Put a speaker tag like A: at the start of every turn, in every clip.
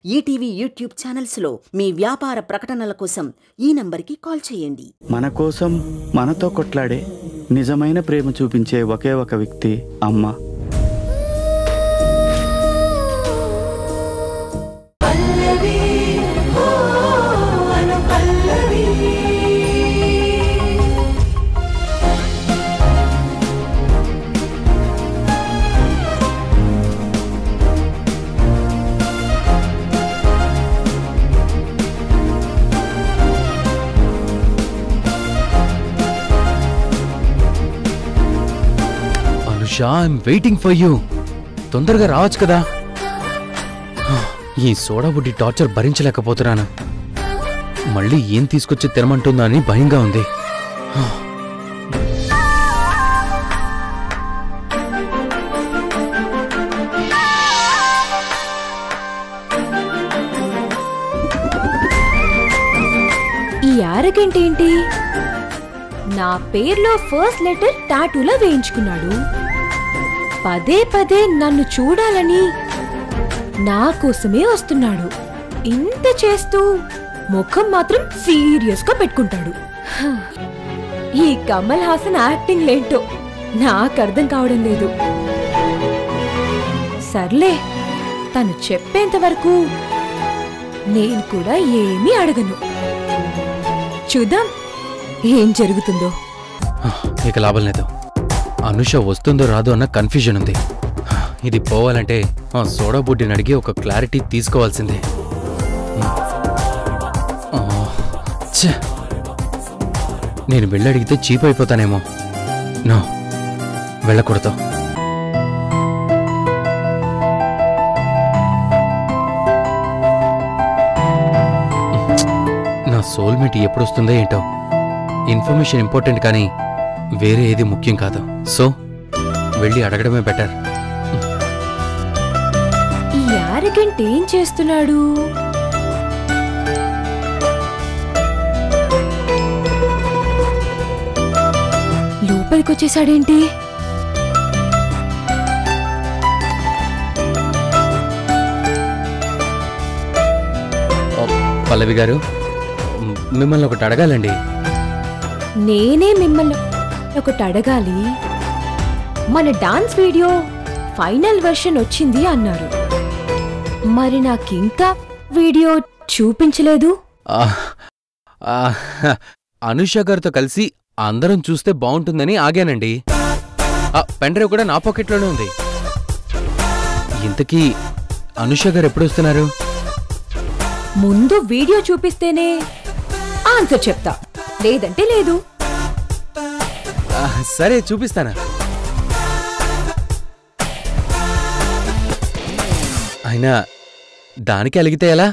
A: ETV YouTube ఛానల్స్లో మీ వ్యాపార ప్రకటనల కోసం ఈ నంబర్కి కాల్ చేయండి.
B: మన కోసం మనతో కొట్లాడే నిజమైన ప్రేమ చూపించే ఒకే ఒక వ్యక్తి అమ్మ.
C: I'm waiting for you. తొందరగా రావచ్చు కదా. ఈ సోడా బుడ్డి టార్చర్ భరించలేకపోతున్నాను. మళ్ళీ ఏం తీసుకొచ్చి తినమంటుందా అని భయంగా ఉంది.
D: ఈ యారగెంట్ ఏంటి? నా పేర్లో ఫస్ట్ లెటర్ టాటూలా వేయించుకున్నాడు. పదే పదే నన్ను చూడాలని నా కోసమే వస్తున్నాడు. ఇంత చేస్తూ ముఖం మాత్రం సీరియస్ గా పెట్టుకుంటాడు. ఈ కమల్ హాసన్ యాక్టింగ్ లేంటో నాకు అర్థం కావడం లేదు. సర్లే, తను చెప్పేంత వరకు నేను కూడా ఏమీ అడగను. చూద్దాం ఏం జరుగుతుందో.
C: ఇక లాభం లేదు. అనుష వస్తుందో రాదో అన్న కన్ఫ్యూజన్ ఉంది. ఇది పోవాలంటే ఆ సోడా బుడ్డిని అడిగి ఒక క్లారిటీ తీసుకోవాల్సిందే. నేను వెళ్ళడిగితే చీప్ అయిపోతానేమో. నో, వెళ్ళకూడదు. నా సోల్మేట్ ఎప్పుడు వస్తుందో ఏంటో. ఇన్ఫర్మేషన్ ఇంపార్టెంట్ కానీ వేరే ఏది ముఖ్యం కాదు. సో వెళ్ళి అడగడమే బెటర్.
D: ఈ యారగెంట్ ఏం చేస్తున్నాడు? లోపలికొచ్చేసాడేంటి?
C: పల్లవి గారు, మిమ్మల్ని ఒకటి అడగాలండి.
D: నేనే మిమ్మల్ని ఒకటి అడగాలి. మన డాన్స్ వీడియో ఫైనల్ వర్షన్ వచ్చింది అన్నారు. మరి నాకింకా వీడియో చూపించలేదు.
C: అనుష గారితో కలిసి అందరం చూస్తే బాగుంటుందని ఆగానండి. పెన్ డ్రైవ్ కూడా నా పాకెట్లోనే ఉంది. ఇంతకీ అనుష గారు ఎప్పుడు వస్తున్నారు?
D: ముందు వీడియో చూపిస్తేనే ఆన్సర్ చెప్తా, లేదంటే లేదు.
C: సరే, చూపిస్తానా? అయినా దానికి అలిగితే ఎలా?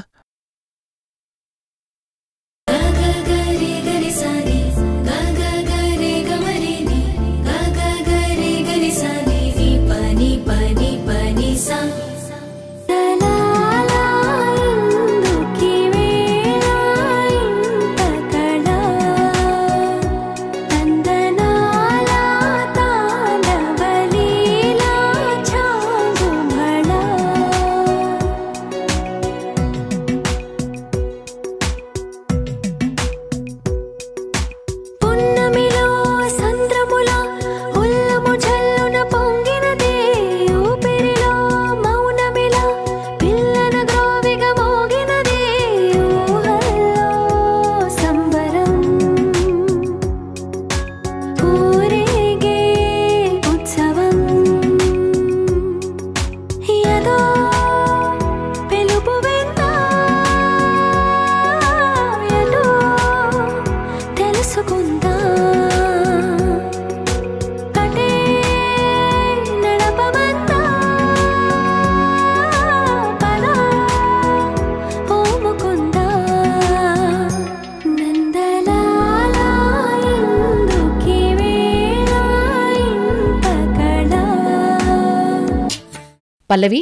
D: పల్లవి,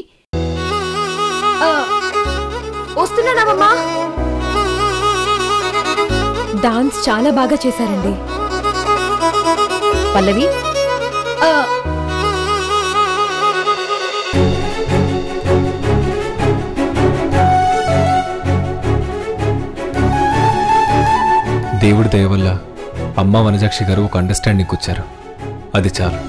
D: వస్తున్నానమ్మా. డాన్స్ చాలా బాగా చేశారండి. పల్లవి,
E: దేవుడి దయ వల్ల అమ్మ వనజాక్షి గారు ఒక అండర్స్టాండింగ్కి వచ్చారు. అది చాలు.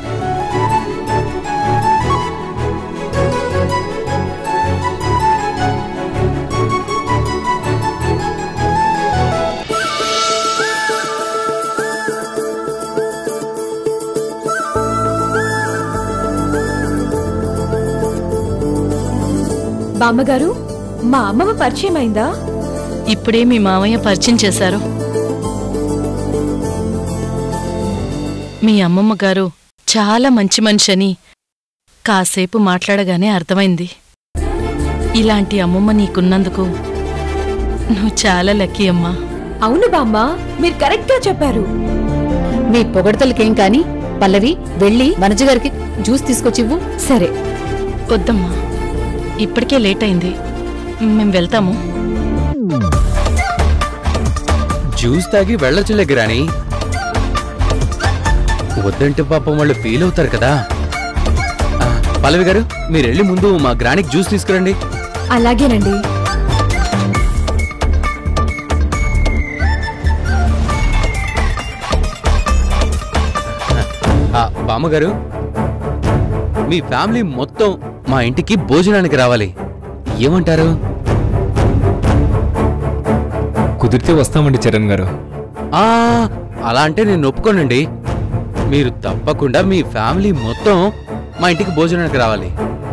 D: బామ్మగారు, మా అమ్మమ్మ పరిచయం అయిందా?
F: ఇప్పుడే మీ మామయ్య పరిచయం చేశారు. మీ అమ్మమ్మ గారు చాలా మంచి మనిషి అని కాసేపు మాట్లాడగానే అర్థమైంది. ఇలాంటి అమ్మమ్మ నీకున్నందుకు నువ్వు చాలా లక్కీ అమ్మా.
D: అవును బామ్మ, మీరు కరెక్ట్ గా చెప్పారు.
G: మీ పొగడతలకేం కాని పల్లవి, వెళ్ళి వనజగారికి జ్యూస్ తీసుకొచ్చివ్వు.
D: సరే.
F: వద్దమ్మా, ఇప్పటికే లేట్ అయింది, మేము వెళ్తాము.
C: జ్యూస్ తాగి వెళ్ళొచ్చులే గ్రాని. వద్దంటే పాపం వాళ్ళు ఫీల్ అవుతారు కదా. పల్లవి గారు, మీరు వెళ్ళి ముందు మా గ్రానికి జ్యూస్ తీసుకురండి.
D: అలాగేనండి.
C: బామ్మగారు, మీ ఫ్యామిలీ మొత్తం మా ఇంటికి భోజనానికి రావాలి. ఏమంటారు?
E: కుదిరితే వస్తామండి చరణ్ గారు.
C: అలా అంటే నేను ఒప్పుకోనండి. మీరు తప్పకుండా మీ ఫ్యామిలీ మొత్తం మా ఇంటికి భోజనానికి రావాలి.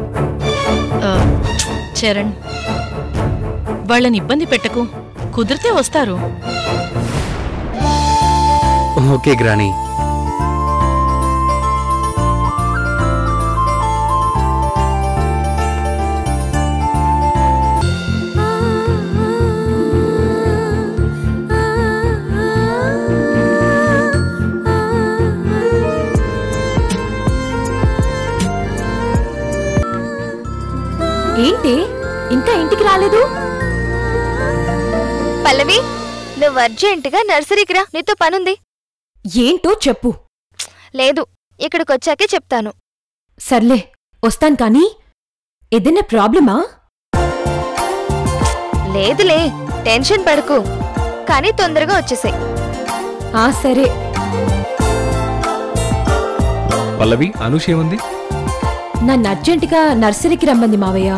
F: చరణ్, వాళ్ళని ఇబ్బంది పెట్టకు, కుదిరితే వస్తారు.
C: ఓకే గ్రాని.
D: ఏంటి ఇంకా ఇంటికి రాలేదు?
H: పల్లవి, నువ్వు అర్జెంటుగా నర్సరీకి రా, నీతో పనుంది.
D: ఏంటో చెప్పు.
H: లేదు, ఇక్కడికొచ్చాకే చెప్తాను.
D: సర్లే, వస్తాను. కానీ ఏదైనా ప్రాబ్లమా?
H: లేదులే, టెన్షన్ పడకు. కానీ తొందరగా వచ్చేసాయి.
D: సరే.
E: పల్లవి, అనూష ఏముంది?
D: నన్ను అర్జెంటుగా నర్సరీకి రమ్మంది మావయ్య.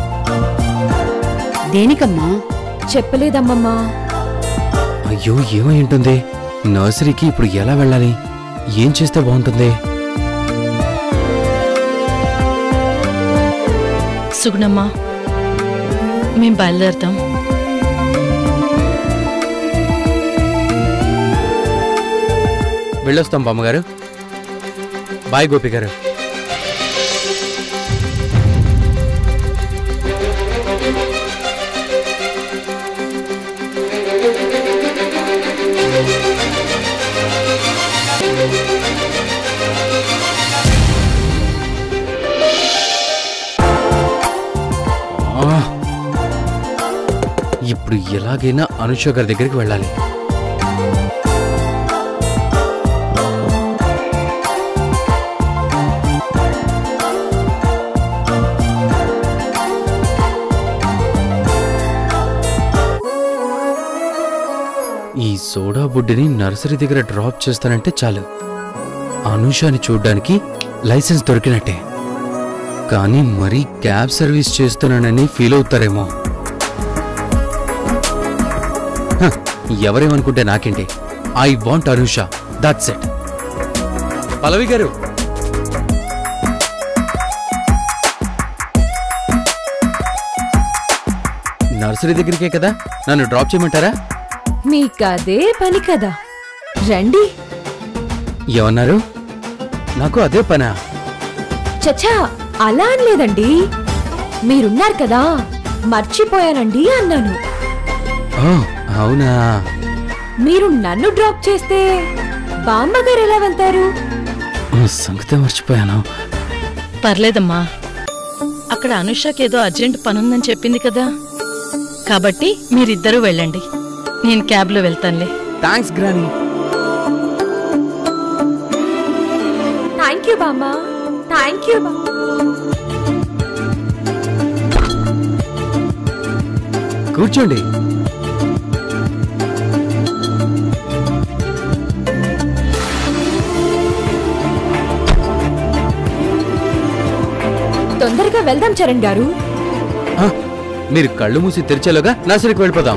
G: దేనికమ్మా?
D: చెప్పలేదమ్మమ్మా.
C: అయ్యో, ఏమై ఉంటుంది? నర్సరీకి ఇప్పుడు ఎలా వెళ్ళాలి? ఏం చేస్తే బాగుంటుంది?
F: సుగుణమ్మా, మేం బయలుదేరుతాం.
C: వెళ్ళొస్తాం బామ్మగారు. బాయ్ గోపి గారు. ఇప్పుడు ఎలాగైనా అనుష గారి దగ్గరికి వెళ్ళాలి. ఈ సోడా బుడ్డిని నర్సరీ దగ్గర డ్రాప్ చేస్తానంటే చాలు, అనుషాని చూడ్డానికి లైసెన్స్ దొరికినట్టే. కానీ మరీ క్యాబ్ సర్వీస్ చేస్తున్నానని ఫీల్ అవుతారేమో. ఎవరేమనుకుంటే నాకేంటి? I want Anusha, that's it. Pallavi గారు, నర్సరీ దగ్గరికే కదా, నన్ను డ్రాప్ చేయమంటారా?
D: మీకదే పని కదా, రండి.
C: ఏమన్నారు? నాకు అదే పనా?
D: చచ్చా, అలా అనలేదండి. మీరున్నారు కదా, మర్చిపోయానండి అన్నాను.
C: అవునా?
D: మీరు నన్ను డ్రాప్ చేస్తే బామ్మగారు ఎలా వెళ్తారు?
C: సంగతే మర్చిపోయాను.
F: పర్లేదమ్మా, అక్కడ అనుషకేదో అర్జెంట్ పనుందని చెప్పింది కదా, కాబట్టి మీరిద్దరూ వెళ్ళండి, నేను క్యాబ్లో వెళ్తానులే.
C: Thanks granny.
D: థ్యాంక్ యూ బామ్మ, థ్యాంక్ యూ.
C: కూర్చోండి.
D: వెళ్దాం చరణ్ గారు.
C: మీరు కళ్ళు మూసి తెరిచేలోగా నర్సరీకి వెళ్ళిపోదాం.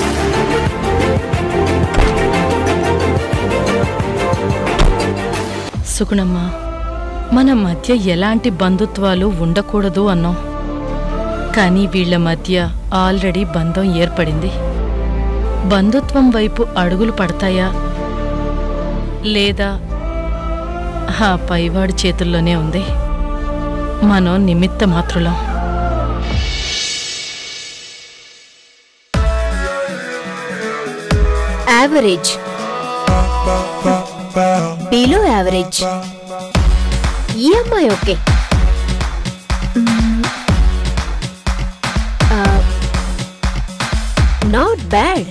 F: సుగుణమ్మ, మన మధ్య ఎలాంటి బంధుత్వాలు ఉండకూడదు అన్నాం. కానీ వీళ్ల మధ్య ఆల్రెడీ బంధం ఏర్పడింది. బంధుత్వం వైపు అడుగులు పడతాయా లేదా ఆ పైవాడి చేతుల్లోనే ఉంది. మనం నిమిత్త మాత్రులం.
H: Average, below average. ఈ అమ్మాయి ఓకే. Not bad.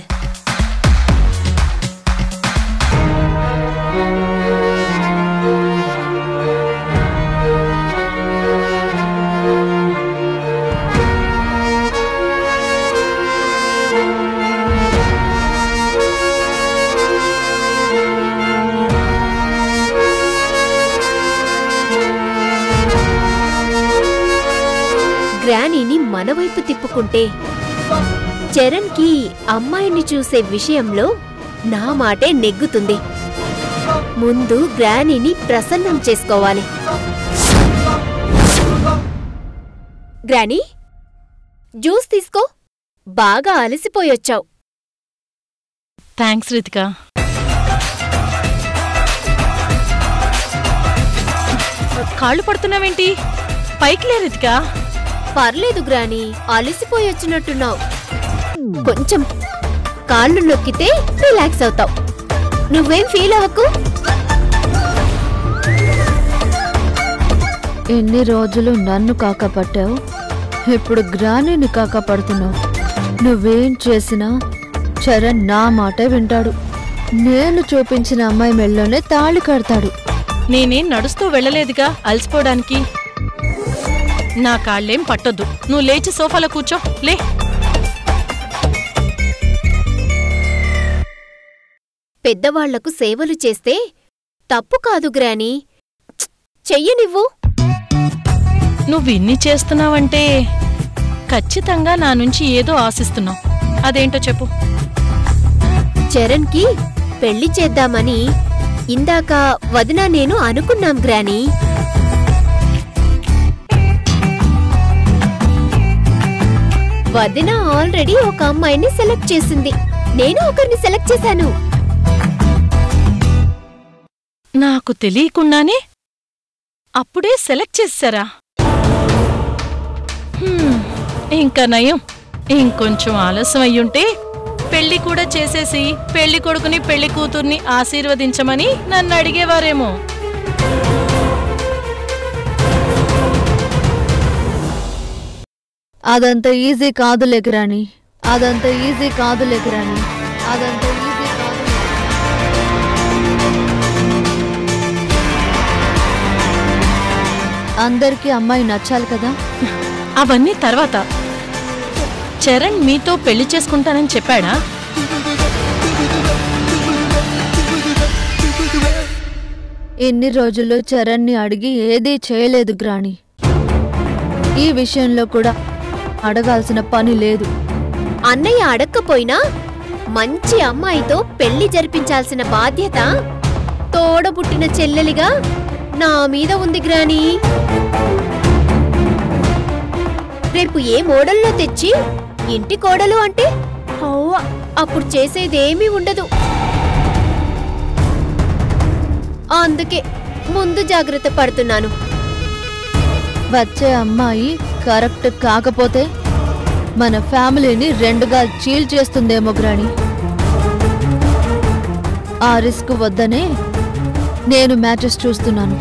H: గ్రానీని మన వైపు తిప్పుకుంటే చరణ్ కి అమ్మాయిని చూసే విషయంలో నా మాటే నెగ్గుతుంది. ముందు గ్రానీని ప్రసన్నం చేసుకోవాలి. గ్రానీ, జ్యూస్ తీసుకో. బాగా అలసిపోయొచ్చావు.
F: థ్యాంక్స్ రితిక. కాళ్ళు పడుతున్నావేంటి? పైకి లే రితిక.
H: పర్లేదు గ్రానీ, అలసిపోయొచ్చినట్టున్నావు. కొంచెం కాళ్ళు నొక్కితే రిలాక్స్ అవుతావు. నువ్వేం ఫీల్ అవ్వకు.
D: ఎన్ని రోజులు నన్ను కాకపట్టావు, ఇప్పుడు గ్రానీని కాకపడుతున్నావు. నువ్వేం చేసినా చరణ్ నా మాట వింటాడు. నేను చూపించిన అమ్మాయి మెళ్ళలోనే తాళి కడతాడు.
F: నేనేం నడుస్తూ వెళ్ళలేదుగా అలసిపోవడానికి. నా కాళ్ళేం పట్టొద్దు. నువ్వు లేచి సోఫాలో కూర్చో. లే.
H: పెద్దవాళ్లకు సేవలు చేస్తే తప్పు కాదు గ్రానీ. చెయ్యనివ్వు.
F: నువ్విన్ని చేస్తున్నావంటే ఖచ్చితంగా నా నుంచి ఏదో ఆశిస్తున్నావు. అదేంటో చెప్పు.
H: చరణ్ కి పెళ్లి చేద్దామని ఇందాక వదినా నేను అనుకున్నాం గ్రానీ. వదిన ఆల్రెడీ ఒక అమ్మాయిని సెలెక్ట్ చేసింది. నేను ఒకరిని సెలెక్ట్ చేశాను.
F: నాకు తెలియకుండానే అప్పుడే సెలెక్ట్ చేశారా? ఇంకా నయం. ఇంకొంచెం ఆలస్యం అయ్యుంటే పెళ్లి కూడా చేసేసి పెళ్లి కొడుకుని పెళ్లి కూతుర్ని ఆశీర్వదించమని నన్ను అడిగేవారేమో.
D: అదంత ఈజీ కాదులే గ్రానీ. అదంత ఈజీ కాదులే గ్రానీ. అదంత ఈజీ కాదు. అందరికీ అమ్మాయి నచ్చాలి కదా.
F: అవన్నీ తర్వాత. చరణ్ మీతో పెళ్లి చేసుకుంటానని చెప్పాడా?
D: ఇన్ని రోజులు చరణ్ని అడిగి ఏదీ చేయలేదు గ్రానీ. ఈ విషయంలో కూడా అడగాల్సిన పని లేదు.
H: అన్నయ్య అడక్కపోయినా మంచి అమ్మాయితో పెళ్లి జరిపించాల్సిన బాధ్యత తోడబుట్టిన చెల్లెలిగా నా మీద ఉంది గ్రానీ. రేపు ఏ మోడల్లో తెచ్చి ఇంటి కోడలు అంటే అప్పుడు చేసేదేమీ ఉండదు. అందుకే ముందు జాగ్రత్త పడుతున్నాను.
D: వచ్చే అమ్మాయి కరెక్ట్ కాకపోతే మన ఫ్యామిలీని రెండుగా చీల్చేస్తుందేమో గ్రానీ. ఆ రిస్క్ వద్దనే నేను మ్యాచెస్ చూస్తున్నాను.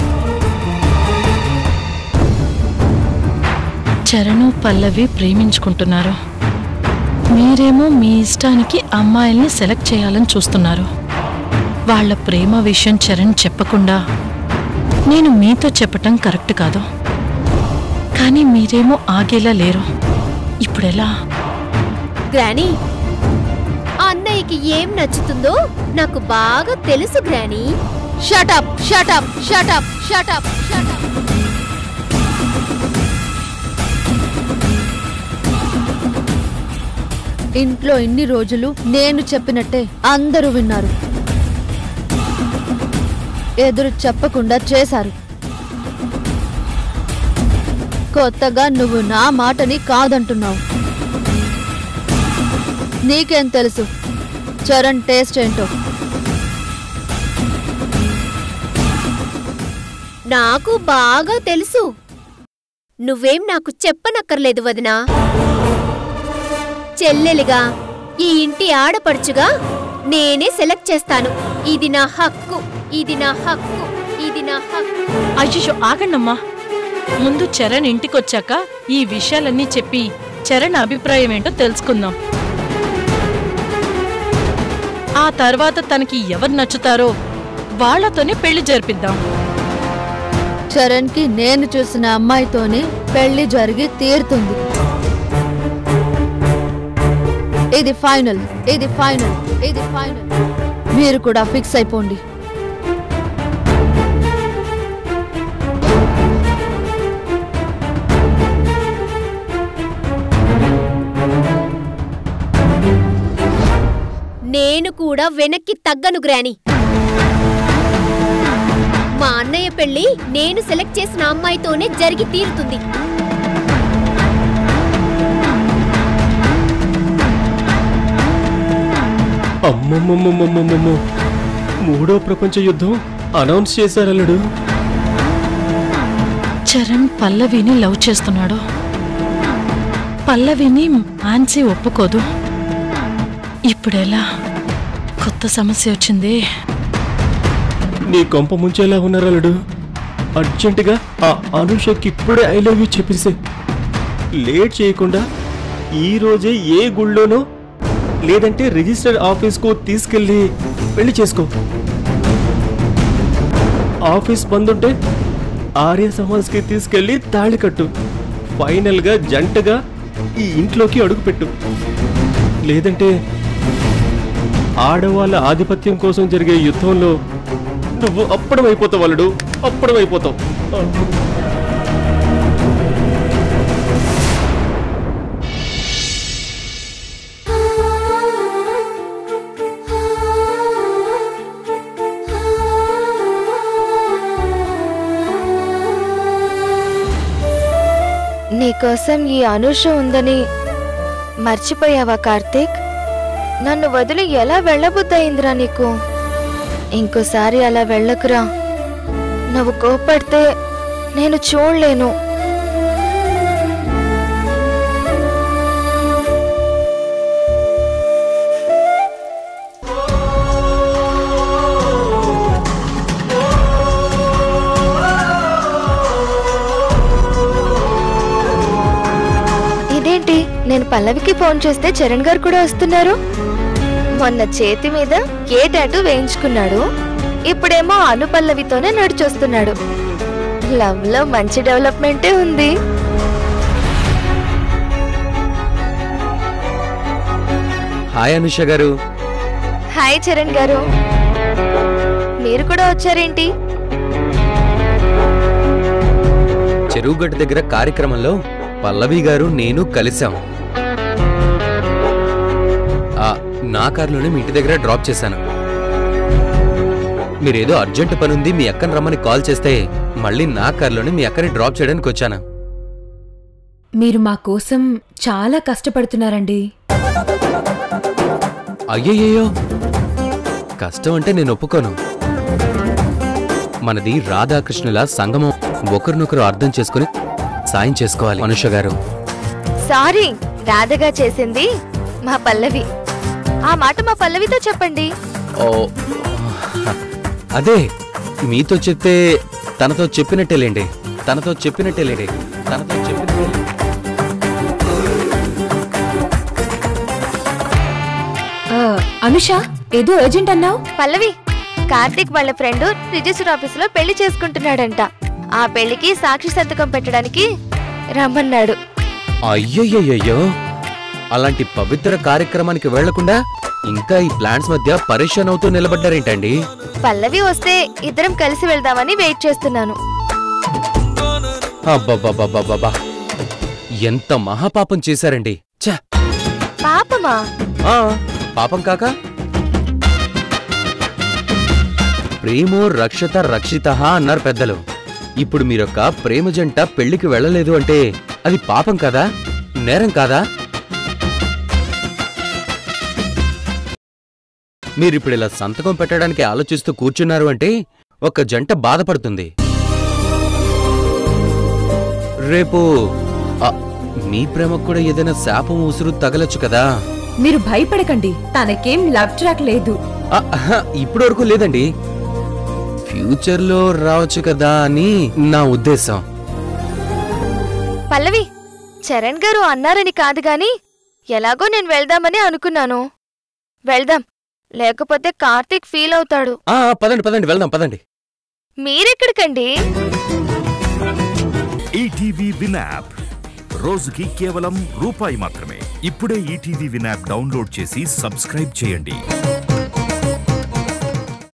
F: చరణు పల్లవి ప్రేమించుకుంటున్నారు. మీరేమో మీ ఇష్టానికి అమ్మాయిల్ని సెలెక్ట్ చేయాలని చూస్తున్నారు. వాళ్ల ప్రేమ విషయం చరణ్ చెప్పకుండా నేను మీతో చెప్పటం కరెక్ట్ కాదు. కానీ మీరేమో ఆగేలా లేరు. ఇప్పుడెలా?
H: గ్రానీ, అన్నయ్యకి ఏం నచ్చుతుందో నాకు బాగా తెలుసు granny.
D: Shut up shut up shut up shut up shut up. ఇంట్లో ఇన్ని రోజులు నేను చెప్పినట్టే అందరూ విన్నారు. ఎదురు చెప్పకుండా చేశారు. కొత్తగా నువ్వు నా మాటని కాదంటున్నావు. నీకేం తెలుసు చరణ్ టేస్ట్ ఏంటో?
H: నాకు బాగా తెలుసు. నువ్వేం నాకు చెప్పనక్కర్లేదు వదినా. చెల్లెలిగా, ఈ ఇంటి ఆడపడుచుగా నేనే సెలెక్ట్ చేస్తాను. ఇది నా హక్కు, ఇది నా హక్కు, ఇది నా హక్కు.
F: అయ్యో ఆగండమ్మా. ముందు చరణ్ ఇంటికొచ్చాక ఈ విషయాలన్నీ చెప్పి చరణ్ అభిప్రాయం ఏంటో తెలుసుకుందాం. ఆ తర్వాత తనకి ఎవరు నచ్చుతారో వాళ్లతోనే పెళ్లి జరిపిద్దాం.
D: చరణ్ కి నేను చూసిన అమ్మాయితోనే పెళ్లి జరిగి తీరుతుంది. ఇది ఫైనల్, ఇది ఫైనల్, ఇది ఫైనల్. మీరు కూడా ఫిక్స్ అయిపోండి.
H: నేను కూడా వెనక్కి తగ్గను గ్రాని. మా అన్నయ్య పెళ్లి నేను సెలెక్ట్ చేసిన అమ్మాయితోనే జరిగి తీరుతుంది.
I: అమ్మమ్మమ్మమ్మమ్మమ్మో, 3వ ప్రపంచ యుద్ధం అనౌన్స్ చేశారల్లుడు.
F: చరణ్ పల్లవిని లవ్ చేస్తున్నాడు. పల్లవిని మాన్సి ఒప్పుకోదు. ఇప్పుడెలా? కొత్త సమస్య వచ్చింది.
I: నీ కొంప ముంచేలా ఉన్నారల్లుడు. అర్జెంటుగా ఆ అనుషకి ఇప్పుడే ఐ లవ్ యూ చెప్పేసే. లేట్ చేయకుండా ఈ రోజే ఏ గుళ్ళోనో లేదంటే రిజిస్టర్ ఆఫీస్కు తీసుకెళ్ళి పెళ్లి చేసుకో. ఆఫీస్ బంద్ ఉంటే ఆర్య సమాజ్కి తీసుకెళ్ళి తాళి కట్టు. ఫైనల్గా జంటగా ఈ ఇంట్లోకి అడుగుపెట్టు. లేదంటే ఆడవాళ్ళ ఆధిపత్యం కోసం జరిగే యుద్ధంలో నువ్వు అప్పడమైపోతావు అల్లుడు, అప్పడమైపోతావు.
J: నీకోసం ఈ అనూష ఉందని మర్చిపోయావా కార్తీక్? నన్ను వదిలి ఎలా వెళ్ళబుద్దయిందిరా నీకు? ఇంకోసారి అలా వెళ్ళకురా. నువ్వు కోపడితే నేను చూడలేను. ఇదేంటి, నేను పల్లవికి ఫోన్ చేస్తే చరణ్ గారు కూడా వస్తున్నారు? మొన్న చేతి మీద ఏ టాటూ వేయించుకున్నాడు, ఇప్పుడేమో అనుపల్లవితోనే నడిచొస్తున్నాడు. లవ్ లో మంచి డెవలప్మెంటే ఉంది.
C: హాయ్ అనుష గారు.
J: హాయ్ చరణ్ గారు, మీరు కూడా వచ్చారేంటి?
C: చెరువుగట్టు దగ్గర కార్యక్రమంలో పల్లవి గారు నేను కలిశాం. నా కారులోనే మీ ఇంటి దగ్గర డ్రాప్ చేశాను. మీరేదో అర్జెంట్ పనుంది మీ అక్కని రమ్మని కాల్ చేస్తే మళ్ళీ నా కారులోనే మీ అక్కని డ్రాప్ చేయడానికి వచ్చాను.
K: మీరు మా కోసం చాలా కష్టపడుతున్నారండి.
C: అయ్యయ్యో, కష్టం అంటే నేను ఒప్పుకోను. మనది రాధాకృష్ణుల సంగమం. ఒకరినొకరు అర్థం చేసుకుని సాయం చేసుకోవాలి. అనుష గారు
J: సారీ, రాధగా చేసింది మా పల్లవి. ఆ మాట మా పల్లవితో చెప్పండి.
C: ఓ అదే మీతో చెప్తే తనతో చెప్పినట్టేలేండి.
K: అనుష, ఏదో అర్జెంట్ అన్నావు.
J: పల్లవి, కార్తీక్ వాళ్ళ ఫ్రెండ్ రిజిస్టర్ ఆఫీసులో పెళ్లి చేసుకుంటున్నాడంట. ఆ పెళ్లికి సాక్షి సంతకం పెట్టడానికి రమ్మన్నాడు.
C: అయ్యయ్యో, అలాంటి పవిత్ర కార్యక్రమానికి వెళ్లకుండా ఇంకా ఈ ప్లాన్స్ మధ్య పరేషాన్ అవుతూ నిలబడ్డారేంటండి?
J: పల్లవి వస్తే ఇద్దరం కలిసి వెళ్దామని వెయిట్ చేస్తున్నాను.
C: అబ్బబ్బబ్బబ్బబ్బా, ఎంత మహాపాపం చేశారండి. ఛ!
J: పాపమా?
C: పాపం కాక ప్రేమో రక్షత రక్షిత అన్నారు పెద్దలు. ఇప్పుడు మీరొక్క ప్రేమ జంట పెళ్లికి వెళ్ళలేదు అంటే అది పాపం కాదా, నేరం కాదా? మీరిప్పుడు ఇలా సంతకం పెట్టడానికి ఆలోచిస్తూ కూర్చున్నారు అంటే ఒక జంట బాధపడుతుంది. రేపు మీ ప్రేమకు కూడా ఏదైనా శాపం ఉసురు తగలొచ్చు కదా.
K: మీరు భయపడకండి, తనకేం లవ్ ట్రాక్ లేదు.
C: ఇప్పటి వరకు లేదండి, ఫ్యూచర్లో రావచ్చు కదా అని నా ఉద్దేశం.
J: పల్లవి, చరణ్ గారు అన్నారని కాదు గాని ఎలాగో నేను వెళ్దామని అనుకున్నాను. వెళ్దాం, లేకపోతే కార్తీక్ ఫీల్ అవుతాడు.
C: పదండి పదండి వెళ్దాం పదండి.
J: మీరెక్కడికండి?
L: ఈటీవీ విన్ యాప్ రోజుకి కేవలం రూపాయి మాత్రమే. ఇప్పుడే ఈటీవీ విన్ యాప్ డౌన్లోడ్ చేసి సబ్స్క్రైబ్ చేయండి.